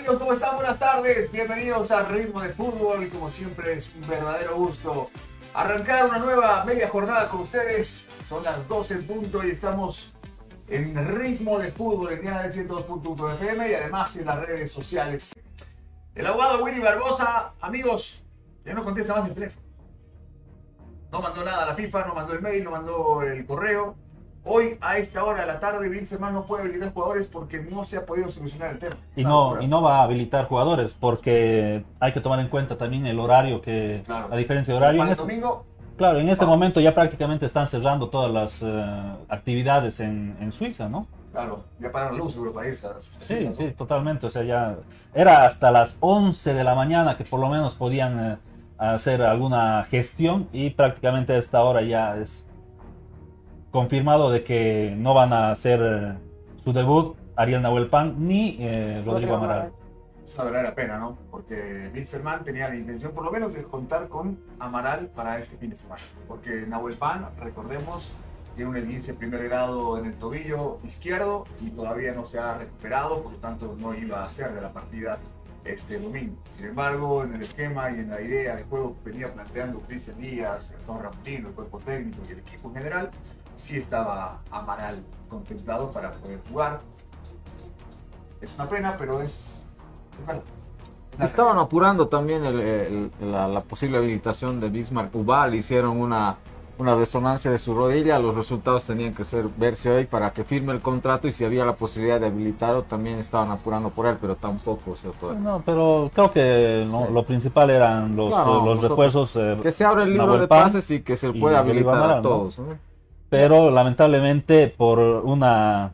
amigos? ¿Cómo están? Buenas tardes. Bienvenidos a Ritmo de Fútbol y como siempre es un verdadero gusto arrancar una nueva media jornada con ustedes. Son las 12 en punto y estamos en Ritmo de Fútbol en Diana de 102.1 FM y además en las redes sociales. El abogado Willy Barbosa, amigos, ya no contesta más el teléfono. No mandó nada a la FIFA, no mandó el mail, no mandó el correo. Hoy, a esta hora de la tarde, Wilstermann no puede habilitar jugadores porque no se ha podido solucionar el tema. Y no va a habilitar jugadores porque hay que tomar en cuenta también el horario, que claro, la diferencia de horario. Para el domingo, claro, en este momento ya prácticamente están cerrando todas las actividades en Suiza, ¿no? Claro, ya paran la luz seguro para irse a sus Sí, casitas, sí, ¿no? totalmente. O sea, ya era hasta las 11 de la mañana que por lo menos podían hacer alguna gestión y prácticamente a esta hora ya es confirmado de que no van a hacer su debut Ariel Nahuel Pan ni Rodrigo Amaral. Es una verdadera pena, ¿no? Porque Wilstermann tenía la intención por lo menos de contar con Amaral para este fin de semana. Porque Nahuel Pan, recordemos, tiene un esguince de primer grado en el tobillo izquierdo y todavía no se ha recuperado, por lo tanto no iba a ser de la partida este domingo. Sin embargo, en el esquema y en la idea de juego que venía planteando Cristian Díaz, Gastón Ramutino, el cuerpo técnico y el equipo en general, sí estaba Amaral contemplado para poder jugar. Es una pena, pero es verdad. Estaban apurando también la posible habilitación de Bismarck Ubal, hicieron una resonancia de su rodilla, los resultados tenían que verse hoy para que firme el contrato y si había la posibilidad de habilitarlo también estaban apurando por él, pero tampoco se puede. No, pero creo que no, sí, lo principal eran los refuerzos. Que se abre el libro Nahuel de Pan pases y que se puede habilitar Amaral, a todos, ¿no? Pero lamentablemente por una,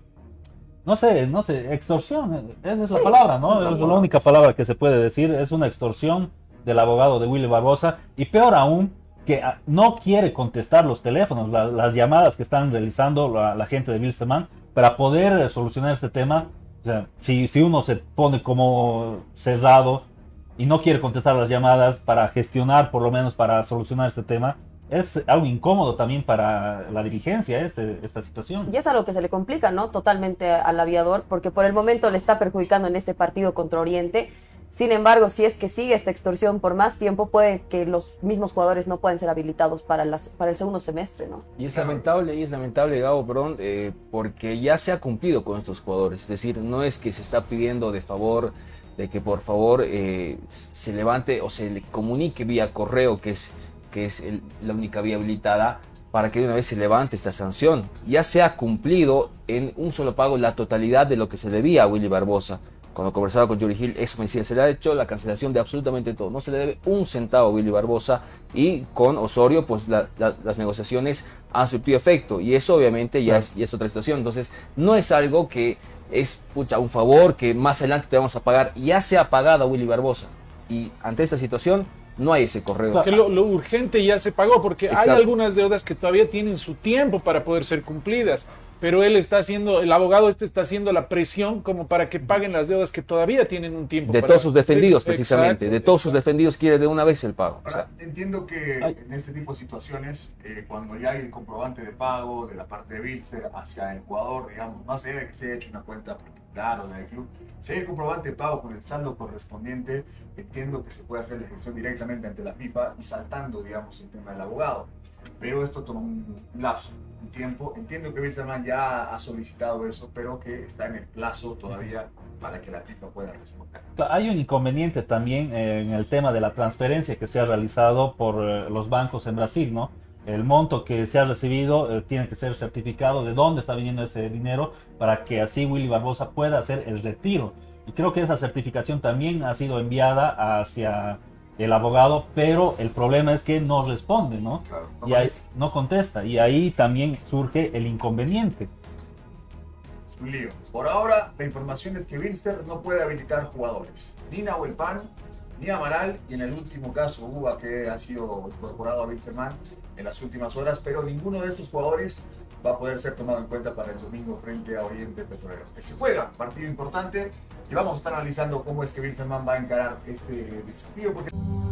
no sé, extorsión, esa es la palabra, ¿no? Es la única palabra que se puede decir, es una extorsión del abogado de Willy Barbosa y peor aún, que no quiere contestar los teléfonos, las llamadas que están realizando la gente de Wilstermann para poder solucionar este tema. O sea, si uno se pone como cerrado y no quiere contestar las llamadas para gestionar, por lo menos para solucionar este tema, es algo incómodo también para la dirigencia esta situación. Y es algo que se le complica, ¿no? Totalmente al aviador, porque por el momento le está perjudicando en este partido contra Oriente. Sin embargo, si es que sigue esta extorsión por más tiempo, puede que los mismos jugadores no puedan ser habilitados para el segundo semestre, ¿no? Y es lamentable, Gabo, perdón, porque ya se ha cumplido con estos jugadores. Es decir, no es que se está pidiendo de que por favor se levante o se le comunique vía correo, que es la única vía habilitada, para que de una vez se levante esta sanción. Ya se ha cumplido en un solo pago la totalidad de lo que se debía a Willy Barbosa. Cuando conversaba con Yuri Gil, eso me decía, se le ha hecho la cancelación de absolutamente todo. No se le debe un centavo a Willy Barbosa y con Osorio, pues las negociaciones han surtido efecto. Y eso obviamente ya es otra situación. Entonces, no es algo que es un favor que más adelante te vamos a pagar. Ya se ha pagado a Willy Barbosa. Y ante esta situación, no hay ese correo. Es que lo urgente ya se pagó, porque Exacto. hay algunas deudas que todavía tienen su tiempo para poder ser cumplidas, pero el abogado está haciendo la presión como para que paguen las deudas que todavía tienen un tiempo. De todos sus defendidos, precisamente. Exacto, de todos sus defendidos quiere de una vez el pago. Ahora, entiendo que en este tipo de situaciones, cuando ya hay el comprobante de pago de la parte de Wilster hacia el jugador, digamos, más allá de que se haya hecho una cuenta particular o la del club, si hay el comprobante de pago con el saldo correspondiente, entiendo que se puede hacer la gestión directamente ante la FIFA y saltando, digamos, el tema del abogado. Pero esto toma un lapso, un tiempo. Entiendo que Wilstermann ya ha solicitado eso, pero que está en el plazo todavía para que la FIFA pueda responder. Hay un inconveniente también en el tema de la transferencia que se ha realizado por los bancos en Brasil, ¿no? El monto que se ha recibido tiene que ser certificado de dónde está viniendo ese dinero para que así Willy Barbosa pueda hacer el retiro. Y creo que esa certificación también ha sido enviada hacia el abogado, pero el problema es que no responde, ¿no? Claro, y ahí no contesta, y ahí también surge el inconveniente. Es un lío. Por ahora, la información es que Wilster no puede habilitar jugadores, ni Nahuel Pan, ni Amaral, y en el último caso Uba, que ha sido incorporado a Wilstermann en las últimas horas, pero ninguno de estos jugadores va a poder ser tomado en cuenta para el domingo frente a Oriente Petrolero, que se juega, partido importante, y vamos a estar analizando cómo es que Wilstermann va a encarar este desafío. Porque